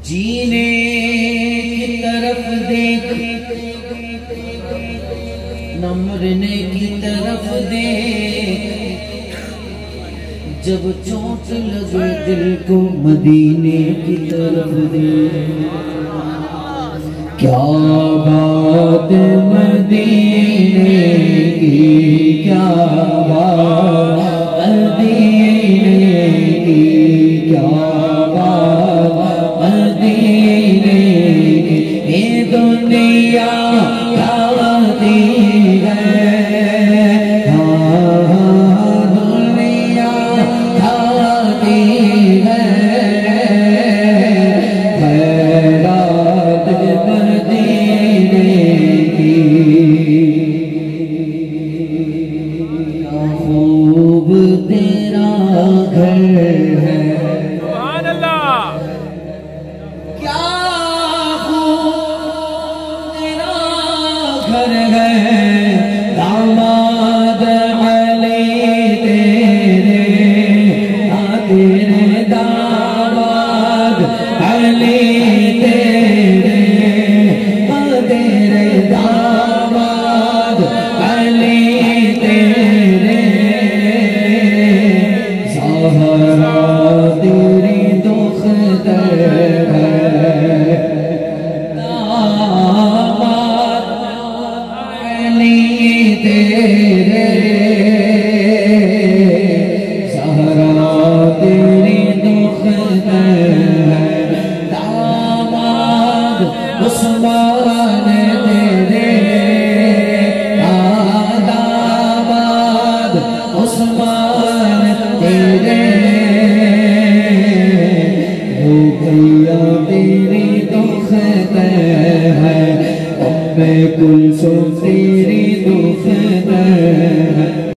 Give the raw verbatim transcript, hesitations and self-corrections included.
जीने की तरफ देख न मरने की तरफ देख, जब चोट लगे दिल को मदीने की तरफ देख। क्या बात मदीने की, क्या बात मदीने की, क्या बात मदीने की। ये दुनिया खाती है, हाँ हाँ दुनिया खाती है, खैरात मदीने की। क्या खूब तेरा घर है, सुभान अल्लाह। क्या खूब तेरा घर है, दामाद अली तेरे, हाँ तेरे दामाद अली तेरे, हाँ तेरे दामाद अली तेरे। ज़हरा तेरी दुख्तर है, दामाद अली तेरे। ज़हरा तेरी दुख्तर है, दामाद उस्मान तेरे, हाँ दामाद उस्मान तेरे। रुक़ैया तेरी दुख्तर है, उम्मे कुलसूम तेरी